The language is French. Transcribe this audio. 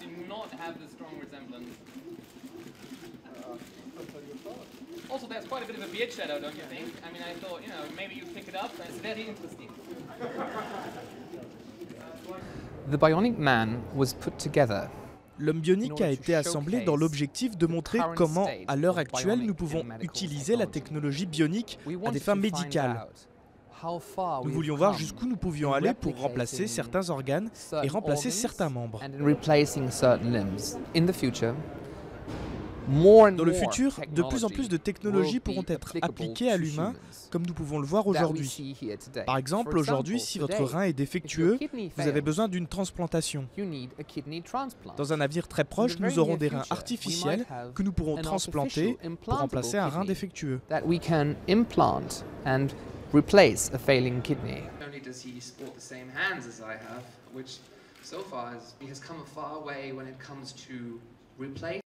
do not have the strong resemblance. Also, there's quite a bit of a beard shadow, don't you think? I mean, I thought, you know, maybe you'd pick it up. It's very interesting. The bionic man was put together. L'homme bionique a été assemblé dans l'objectif de montrer comment, à l'heure actuelle, nous pouvons utiliser la technologie bionique à des fins médicales. Nous voulions voir jusqu'où nous pouvions aller pour remplacer certains organes et remplacer certains membres. Dans le futur, de plus en plus de technologies pourront être appliquées à l'humain, comme nous pouvons le voir aujourd'hui. Par exemple, aujourd'hui, si votre rein est défectueux, vous avez besoin d'une transplantation. Dans un avenir très proche, nous aurons des reins artificiels que nous pourrons transplanter pour remplacer un rein défectueux. Replace a failing kidney. Not only does he sport the same hands as I have, which so far has come a far way when it comes to replace